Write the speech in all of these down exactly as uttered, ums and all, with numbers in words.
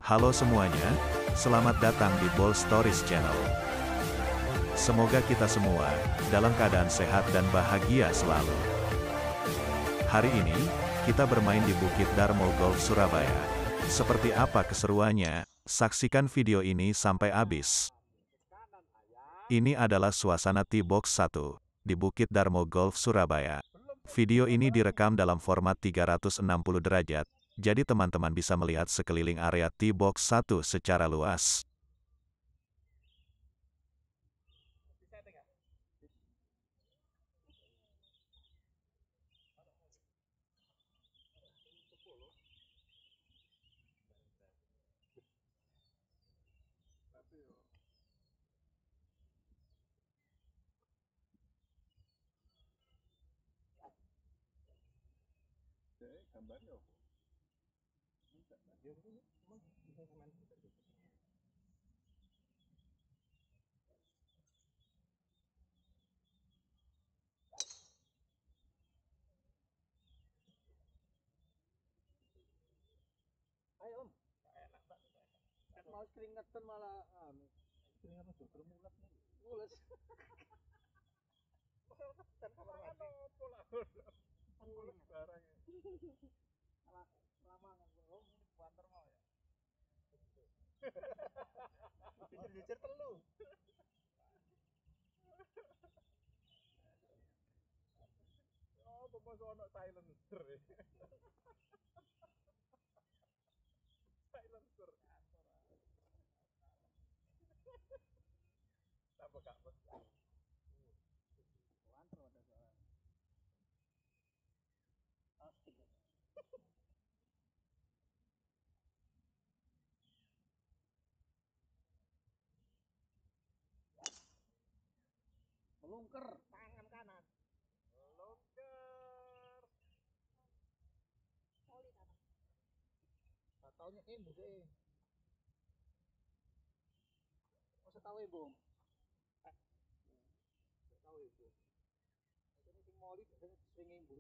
Halo semuanya, selamat datang di Ball Stories Channel. Semoga kita semua dalam keadaan sehat dan bahagia selalu. Hari ini, kita bermain di Bukit Darmo Golf Surabaya. Seperti apa keseruannya? Saksikan video ini sampai habis. Ini adalah suasana tee box satu di Bukit Darmo Golf Surabaya. Video ini direkam dalam format tiga ratus enam puluh derajat, jadi teman-teman bisa melihat sekeliling area tee box satu secara luas. Gambarnya apa? Ayo om, enak tak? Mau keringetan malah anu, keringetan juga mulas nih. Mulas. Dan kamar mandi. Pola. Mulas barang. Malah lamangan bro, banter mau ya. Jujur-jujur telu. Oh, pemasok anak silencer. Silencer. Tambah gak betul. Banter ada soal. Asik. Melungker tangan kanan. Melungker. Solid apa? Taunya ibu deh. Masa tahu ibu? Eh. Tahu ibu. Ini sing moli biasanya sering ibu.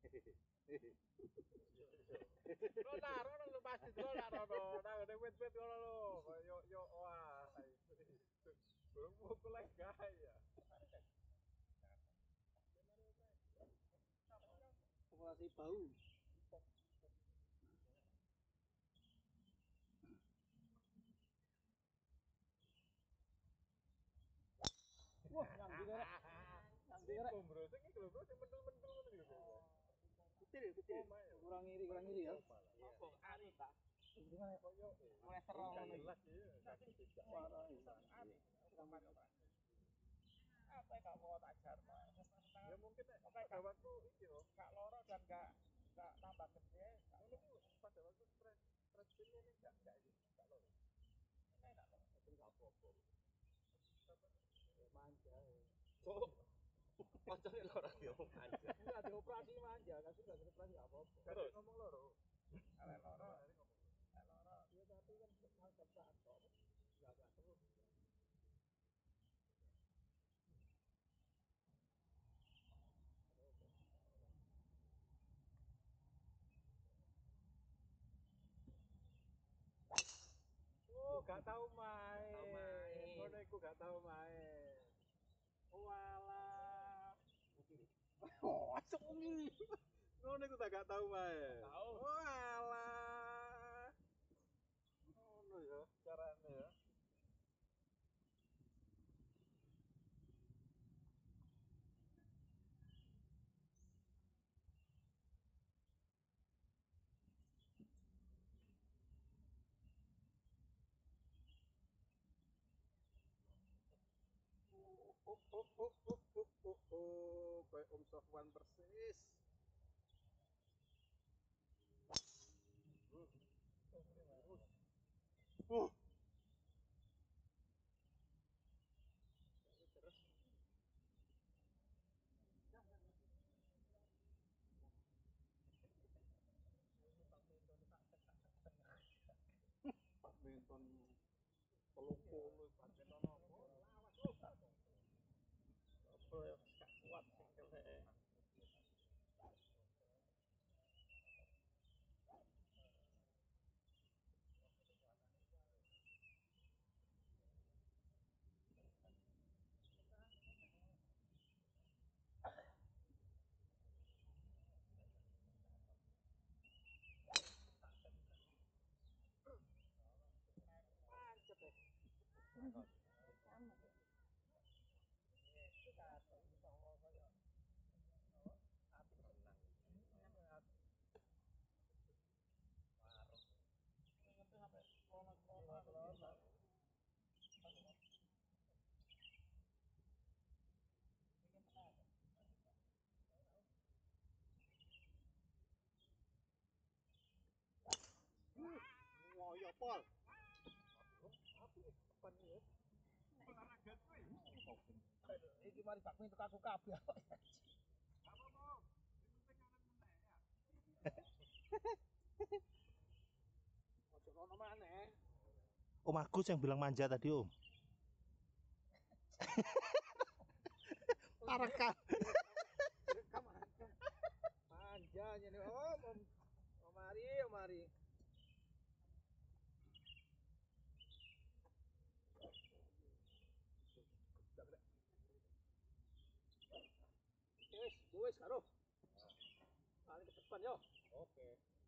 Lo naro lo pasti lo naro no. Nang ning wit-wit ngono lho. Yo yo wah. Burung mukul lagi gaya. Populasi bau. Wah, ngambil rek. Ngambil rek. Bro, sing iki lho, bro, sing mentul-mentul ngono lho. Kecil, kecil. Kurang iri, kurang iri ya. Apa? Ari, Pak. Gimana koyo mulai serong ngono iki. Apa gak mau tak jarno. Ya mungkin pada waktu iki lho, gak loro dan gak gak tambah gede. Ngono ku pada waktu stres stres ini enggak enggak iki, gak loro. Enak kok. Itu gak apa-apa. Manja. Oh. Pancane loro yo manja. Enggak dioperasi manja, kan sudah dioperasi apa? Terus ngomong loro. Ale loro. Ale loro. Ya tapi kan mantap saat kok. Enggak enggak terus. Oh, gak tahu main. Tahu main. Ngono iku gak tahu main. Walah. Oh, sungi. Ngono iku gak tahu main. Tahu. Walah. Ngono ya carane ya. Oh, oh, oh, oh, oh, oh, oh, kayak Om Sofwan persis. Uh. Badminton telung puluh badminton apa? Lawas lu. Apa ya gak kuat sing kelek. Wah, ya pol. Iki mari bakmi tek aku kabeh. Ojo ono maneh. Om Agus yang bilang manja tadi, Om. Tarekan. Manja nyene Om. Om. Om mari, Om mari. Wis, wis karo. Paling ke depan yo. Oke.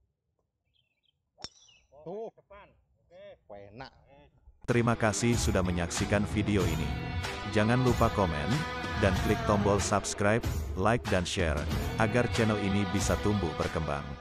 Tuh, ke depan. Oke. enak. Terima kasih sudah menyaksikan video ini. Jangan lupa komen, dan klik tombol subscribe, like dan share, agar channel ini bisa tumbuh berkembang.